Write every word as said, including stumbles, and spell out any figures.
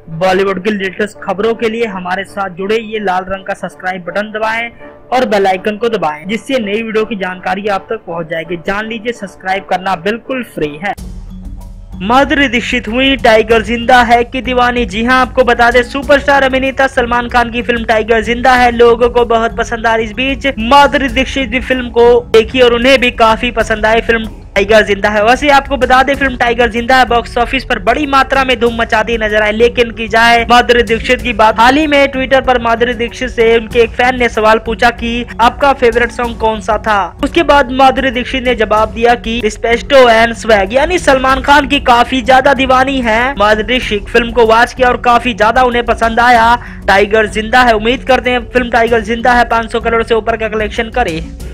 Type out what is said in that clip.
बॉलीवुड की लेटेस्ट खबरों के लिए हमारे साथ जुड़े, ये लाल रंग का सब्सक्राइब बटन दबाएं और बेल आइकन को दबाएं, जिससे नई वीडियो की जानकारी आप तक पहुंच जाएगी। जान लीजिए, सब्सक्राइब करना बिल्कुल फ्री है। माधुरी दीक्षित हुई टाइगर जिंदा है की दीवानी। जी हां, आपको बता दें, सुपरस्टार अभिनेता सलमान खान की फिल्म टाइगर जिंदा है लोगों को बहुत पसंद आ रही। इस बीच माधुरी दीक्षित भी फिल्म को देखी और उन्हें भी काफी पसंद आई फिल्म टाइगर जिंदा है। वैसे आपको बता दें, फिल्म टाइगर जिंदा है बॉक्स ऑफिस पर बड़ी मात्रा में धूम मचाती नजर आई। लेकिन की जाए माधुरी दीक्षित की बात, हाल ही में ट्विटर पर माधुरी दीक्षित से उनके एक फैन ने सवाल पूछा कि आपका फेवरेट सॉन्ग कौन सा था। उसके बाद माधुरी दीक्षित ने जवाब दिया कि रिस्पेक्टो एंड स्वैग, यानी सलमान खान की काफी ज्यादा दीवानी है। माधुरी दीक्षित फिल्म को वॉच किया और काफी ज्यादा उन्हें पसंद आया। टाइगर जिंदा है, उम्मीद करते हैं फिल्म टाइगर जिंदा है पाँच सौ करोड़ से ऊपर का कलेक्शन करे।